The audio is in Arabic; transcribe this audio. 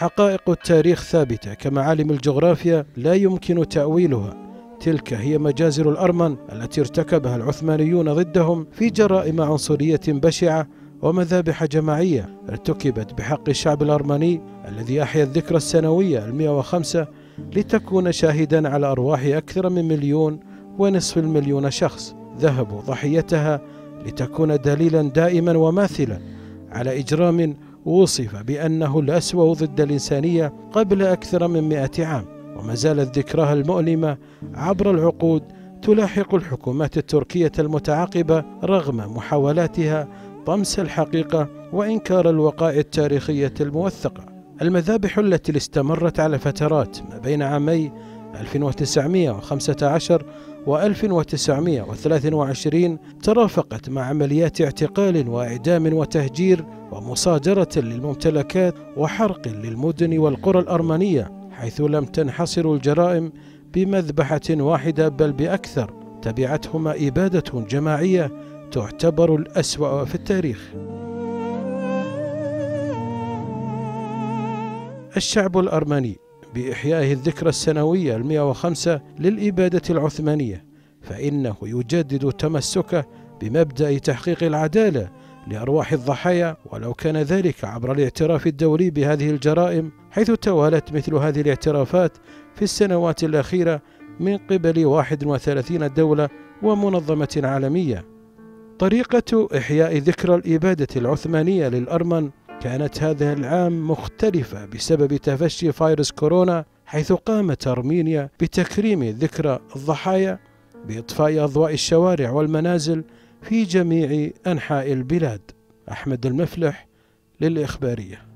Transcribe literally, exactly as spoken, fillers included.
حقائق التاريخ ثابتة كمعالم الجغرافيا لا يمكن تأويلها. تلك هي مجازر الأرمن التي ارتكبها العثمانيون ضدهم في جرائم عنصرية بشعة ومذابح جماعية ارتكبت بحق الشعب الأرمني الذي أحيا الذكرى السنوية المئة وخمسة لتكون شاهدا على أرواح أكثر من مليون ونصف المليون شخص ذهبوا ضحيتها، لتكون دليلا دائما وماثلا على إجرام وصف بأنه الأسوأ ضد الإنسانية قبل أكثر من مئة عام، وما زالت ذكراها المؤلمة عبر العقود تلاحق الحكومات التركية المتعاقبة رغم محاولاتها طمس الحقيقة وإنكار الوقائع التاريخية الموثقة. المذابح التي استمرت على فترات ما بين عامي ألف وتسعمئة وخمسة عشر و ألف وتسعمئة وثلاثة وعشرين ترافقت مع عمليات اعتقال وإعدام وتهجير ومصادرة للممتلكات وحرق للمدن والقرى الأرمنية، حيث لم تنحصر الجرائم بمذبحة واحدة بل بأكثر، تبعتهما إبادة جماعية تعتبر الأسوأ في التاريخ. الشعب الأرمني بإحيائه الذكرى السنوية المئة وخمسة للإبادة العثمانية فإنه يجدد تمسكه بمبدأ تحقيق العدالة لأرواح الضحايا، ولو كان ذلك عبر الاعتراف الدولي بهذه الجرائم، حيث توالت مثل هذه الاعترافات في السنوات الأخيرة من قبل واحد وثلاثين دولة ومنظمة عالمية. طريقة إحياء ذكرى الإبادة العثمانية للأرمن كانت هذا العام مختلفة بسبب تفشي فيروس كورونا، حيث قامت أرمينيا بتكريم ذكرى الضحايا بإطفاء أضواء الشوارع والمنازل في جميع أنحاء البلاد. أحمد المفلح للإخبارية.